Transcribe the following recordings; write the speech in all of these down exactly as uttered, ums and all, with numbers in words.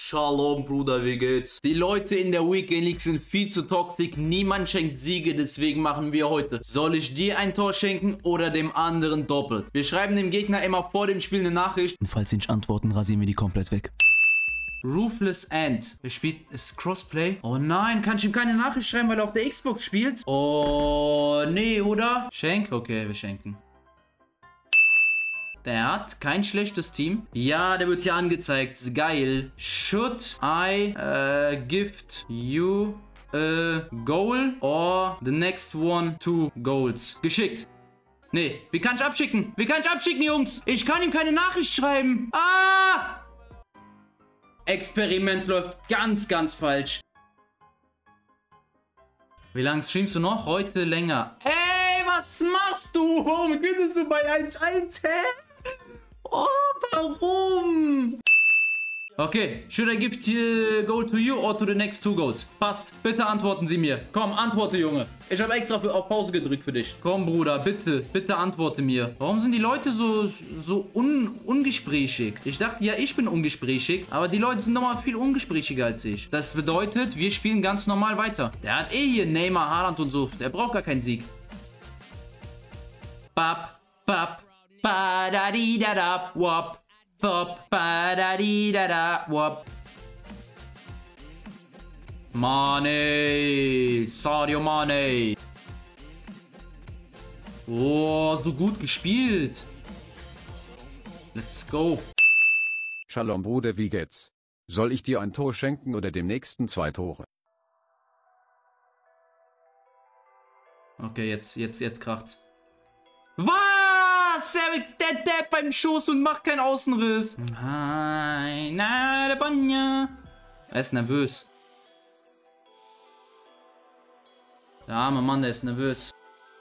Shalom, Bruder, wie geht's? Die Leute in der Weekend League sind viel zu toxisch. Niemand schenkt Siege, deswegen machen wir heute. Soll ich dir ein Tor schenken oder dem anderen doppelt? Wir schreiben dem Gegner immer vor dem Spiel eine Nachricht. Und falls sie nicht antworten, rasieren wir die komplett weg. Ruthless Ant. Wer spielt? Ist Crossplay? Oh nein, kann ich ihm keine Nachricht schreiben, weil er auf der Xbox spielt? Oh, nee, oder? Schenk? Okay, wir schenken. Der hat kein schlechtes Team. Ja, der wird hier angezeigt. Geil. Should I uh, gift you a goal or the next one two goals? Geschickt. Nee, wie kann ich abschicken? Wie kann ich abschicken, Jungs? Ich kann ihm keine Nachricht schreiben. Ah! Experiment läuft ganz, ganz falsch. Wie lange streamst du noch? Heute länger. Ey, was machst du? Warum gewinnst du bei eins eins, hä? Oh, warum? Okay, should I give a goal to you or to the next two goals? Passt. Bitte antworten Sie mir. Komm, antworte, Junge. Ich habe extra für, auf Pause gedrückt für dich. Komm, Bruder, bitte. Bitte antworte mir. Warum sind die Leute so, so un, ungesprächig? Ich dachte ja, ich bin ungesprächig. Aber die Leute sind nochmal viel ungesprächiger als ich. Das bedeutet, wir spielen ganz normal weiter. Der hat eh hier Neymar, Haaland und so. Der braucht gar keinen Sieg. Bap, bap. Ba da di da da wop wop ba da di da da wop. Mane, Sadio Mane. Oh, so gut gespielt. Let's go. Shalom, Bruder, wie geht's? Soll ich dir ein Tor schenken oder dem nächsten zwei Tore? Okay, jetzt, jetzt, jetzt kracht's. Was? Er der Depp beim Schuss und macht keinen Außenriss. Hi, na, der Banja. Er ist nervös. Der arme Mann, der ist nervös.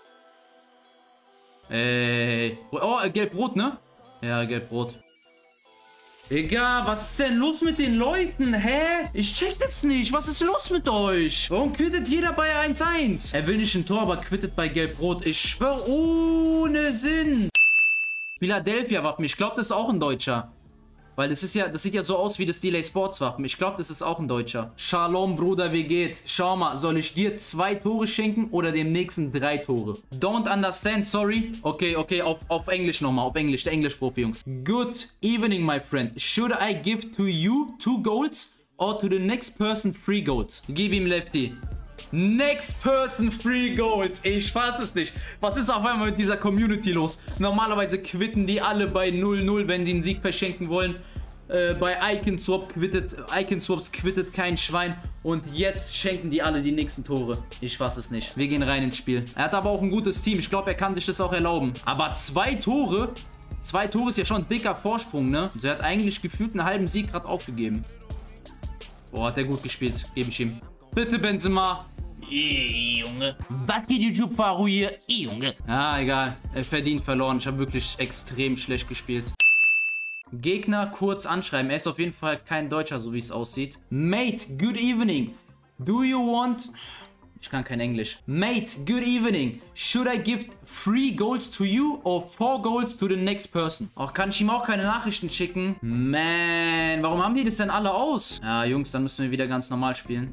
Ey. Oh, gelb-rot, ne? Ja, gelb-rot. Egal, was ist denn los mit den Leuten? Hä? Ich check das nicht. Was ist los mit euch? Warum quittet jeder bei eins eins? Er will nicht ein Tor, aber quittet bei gelb-rot. Ich schwör, ohne Sinn. Philadelphia-Wappen. Ich glaube, das ist auch ein Deutscher. Weil das ist ja, das sieht ja so aus wie das Delay Sports Wappen. Ich glaube, das ist auch ein Deutscher. Shalom, Bruder, wie geht's? Schau mal, soll ich dir zwei Tore schenken oder dem nächsten drei Tore? Don't understand, sorry. Okay, okay, auf, auf Englisch nochmal, auf Englisch, der Englisch-Profi, Jungs. Good evening, my friend. Should I give to you two goals or to the next person three goals? Gib ihm Lefty. Next person three goals. Ich fasse es nicht. Was ist auf einmal mit dieser Community los? Normalerweise quitten die alle bei null null, wenn sie einen Sieg verschenken wollen. Äh, bei Iconswap quittet, Iconswaps quittet kein Schwein. Und jetzt schenken die alle die nächsten Tore. Ich fasse es nicht. Wir gehen rein ins Spiel. Er hat aber auch ein gutes Team. Ich glaube, er kann sich das auch erlauben. Aber zwei Tore? Zwei Tore ist ja schon ein dicker Vorsprung, ne? Also er hat eigentlich gefühlt einen halben Sieg gerade aufgegeben. Boah, hat er gut gespielt. Gebe ich ihm. Bitte, Benzema. Ey, Junge. Was geht YouTube Faro hier? Ey, Junge. Ah, egal. Er verdient verloren. Ich habe wirklich extrem schlecht gespielt. Gegner kurz anschreiben. Er ist auf jeden Fall kein Deutscher, so wie es aussieht. Mate, good evening. Do you want... Ich kann kein Englisch. Mate, good evening. Should I give three goals to you or four goals to the next person? Auch kann ich ihm auch keine Nachrichten schicken? Man, warum haben die das denn alle aus? Ja, Jungs, dann müssen wir wieder ganz normal spielen.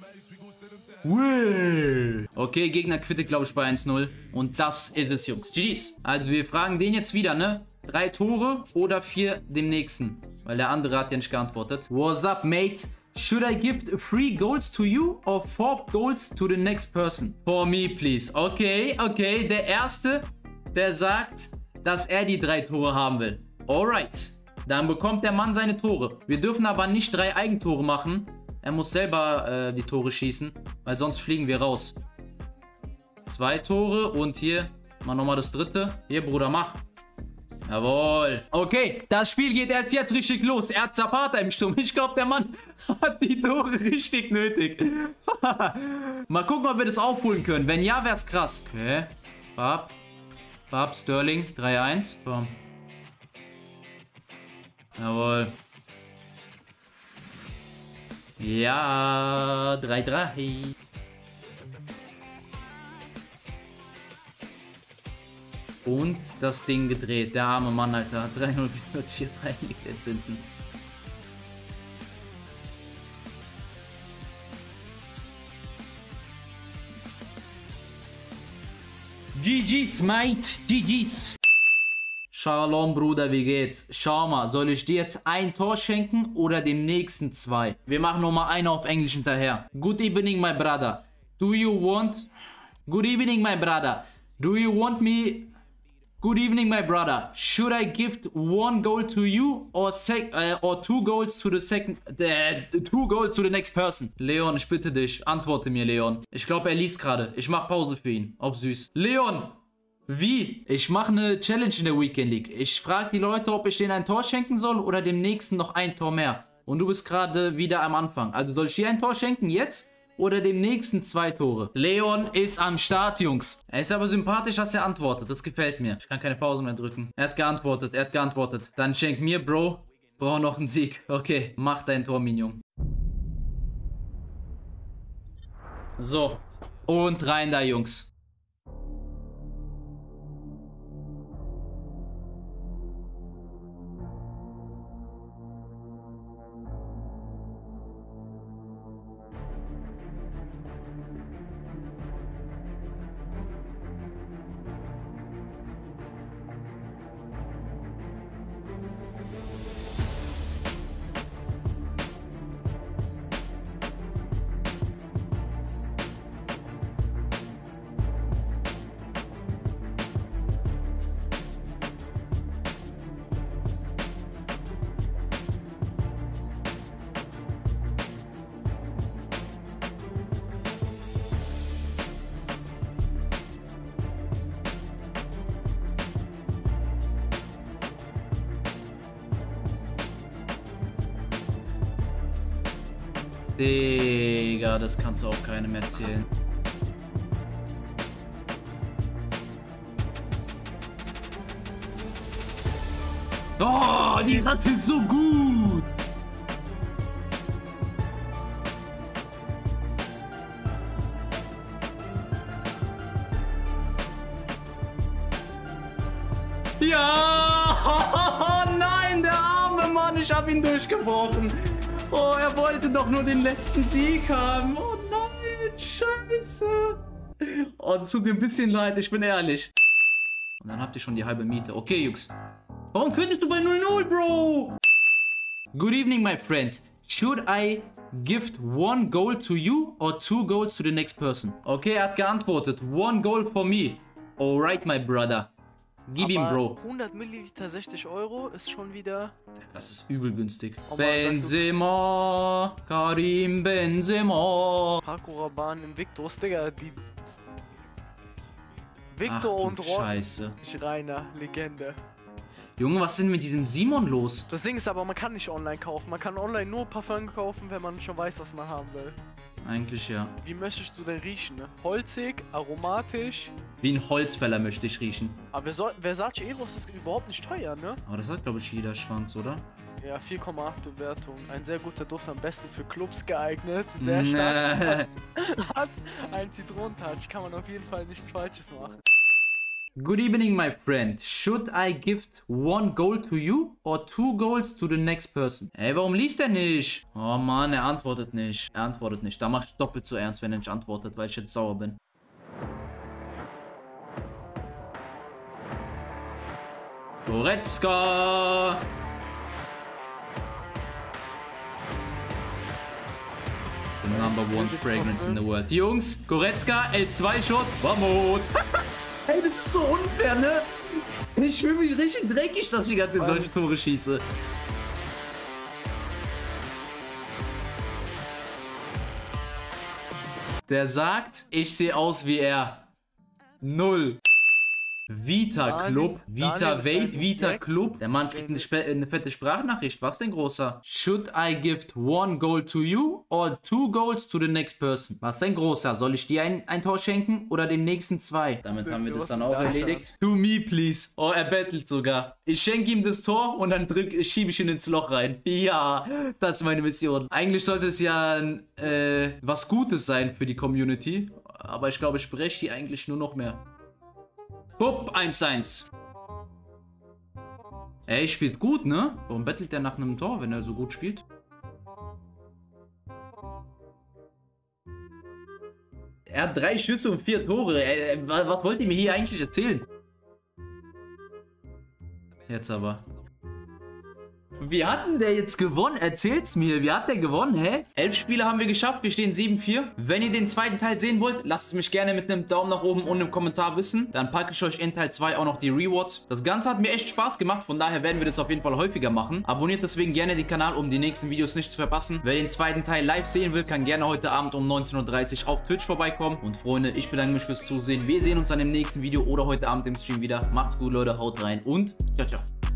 Okay, Gegner quittet, glaube ich, bei eins null. Und das ist es, Jungs. G Gs. Also wir fragen den jetzt wieder, ne? Drei Tore oder vier dem nächsten. Weil der andere hat ja nicht geantwortet. What's up, mate? Should I give three goals to you or four goals to the next person? For me, please. Okay, okay. Der Erste, der sagt, dass er die drei Tore haben will. Alright. Dann bekommt der Mann seine Tore. Wir dürfen aber nicht drei Eigentore machen. Er muss selber äh, die Tore schießen, weil sonst fliegen wir raus. Zwei Tore und hier, mal nochmal das dritte. Hier, Bruder, mach. Jawohl. Okay, das Spiel geht erst jetzt richtig los. Er hat Zapata im Sturm. Ich glaube, der Mann hat die Tore richtig nötig. Mal gucken, ob wir das aufholen können. Wenn ja, wäre es krass. Okay. Bab. Bab, Sterling. drei eins. Komm. Jawohl. Ja, drei drei. Und das Ding gedreht. Der arme Mann, Alter. drei null, vier drei liegt jetzt hinten. G G's, mate. G G's. Shalom, Bruder, wie geht's? Schau mal, soll ich dir jetzt ein Tor schenken oder dem nächsten zwei? Wir machen nochmal eine auf Englisch hinterher. Good evening, my brother. Do you want... Good evening, my brother. Do you want me... Good evening, my brother. Should I give one goal to you or sec uh, or two goals to the second... Uh, two goals to the next person? Leon, ich bitte dich, antworte mir, Leon. Ich glaube, er liest gerade. Ich mach Pause für ihn. Auf süß. Leon! Wie? Ich mache eine Challenge in der Weekend League. Ich frage die Leute, ob ich denen ein Tor schenken soll oder dem nächsten noch ein Tor mehr. Und du bist gerade wieder am Anfang. Also soll ich dir ein Tor schenken jetzt oder dem nächsten zwei Tore? Leon ist am Start, Jungs. Er ist aber sympathisch, dass er antwortet. Das gefällt mir. Ich kann keine Pause mehr drücken. Er hat geantwortet, er hat geantwortet. Dann schenk mir, Bro. Brauche noch einen Sieg. Okay, mach dein Tor, Minion. So. Und rein da, Jungs. Digga, das kannst du auch keinem erzählen. Oh, die Ratte ist so gut. Ja! Oh nein, der arme Mann, ich hab ihn durchgebrochen. Oh, er wollte doch nur den letzten Sieg haben. Oh nein, scheiße. Oh, das tut mir ein bisschen leid, ich bin ehrlich. Und dann habt ihr schon die halbe Miete. Okay, Jungs. Warum könntest du bei null null, Bro? Good evening, my friend. Should I gift one goal to you or two goals to the next person? Okay, er hat geantwortet. One goal for me. Alright, my brother. Gib ihm, Bro. hundert Milliliter, sechzig Euro ist schon wieder... Das ist übel günstig. Oh Mann, Benzema, Karim Benzema. Paco Rabanne, Invictus, Digga, die... Victor Ach, und Scheiße. Schreiner, Legende. Junge, was ist denn mit diesem Simon los? Das Ding ist aber, man kann nicht online kaufen. Man kann online nur Parfum kaufen, wenn man schon weiß, was man haben will. Eigentlich ja. Wie möchtest du denn riechen? Ne? Holzig, aromatisch. Wie ein Holzfäller möchte ich riechen. Aber Versace Eros ist überhaupt nicht teuer, ne? Aber das hat, glaube ich, jeder Schwanz, oder? Ja, vier Komma acht Bewertung. Ein sehr guter Duft, am besten für Clubs geeignet. Sehr stark. Hat einen Zitronentouch. Kann man auf jeden Fall nichts Falsches machen. Good evening, my friend. Should I gift one goal to you or two goals to the next person? Ey, warum liest er nicht? Oh Mann, er antwortet nicht. Er antwortet nicht. Da mach ich doppelt so ernst, wenn er nicht antwortet, weil ich jetzt sauer bin. Goretzka! The number one fragrance in the world. Jungs, Goretzka, L zwei Shot, vamos! Ey, das ist so unfair, ne? Ich fühle mich richtig dreckig, dass ich die ganze Zeit solche Tore schieße. Der sagt, ich sehe aus wie er. Null. Vita Club, Vita Wait, Vita Club. Der Mann kriegt eine, eine fette Sprachnachricht. Was denn, Großer? Should I gift one goal to you or two goals to the next person? Was denn, Großer? Soll ich dir ein, ein Tor schenken oder dem nächsten zwei? Damit haben wir das dann auch erledigt. To me, please. Oh, er bettelt sogar. Ich schenke ihm das Tor und dann drück, schiebe ich ihn ins Loch rein. Ja, das ist meine Mission. Eigentlich sollte es ja äh, was Gutes sein für die Community. Aber ich glaube, ich breche die eigentlich nur noch mehr. Hup, eins eins. Ey, spielt gut, ne? Warum bettelt der nach einem Tor, wenn er so gut spielt? Er hat drei Schüsse und vier Tore. Äh, was wollt ihr mir hier eigentlich erzählen? Jetzt aber. Wie hat denn der jetzt gewonnen? Erzähl's mir. Wie hat der gewonnen, hä? Elf Spiele haben wir geschafft. Wir stehen sieben vier. Wenn ihr den zweiten Teil sehen wollt, lasst es mich gerne mit einem Daumen nach oben und einem Kommentar wissen. Dann packe ich euch in Teil zwei auch noch die Rewards. Das Ganze hat mir echt Spaß gemacht. Von daher werden wir das auf jeden Fall häufiger machen. Abonniert deswegen gerne den Kanal, um die nächsten Videos nicht zu verpassen. Wer den zweiten Teil live sehen will, kann gerne heute Abend um neunzehn Uhr dreißig auf Twitch vorbeikommen. Und Freunde, ich bedanke mich fürs Zusehen. Wir sehen uns dann im nächsten Video oder heute Abend im Stream wieder. Macht's gut, Leute. Haut rein und ciao, ciao.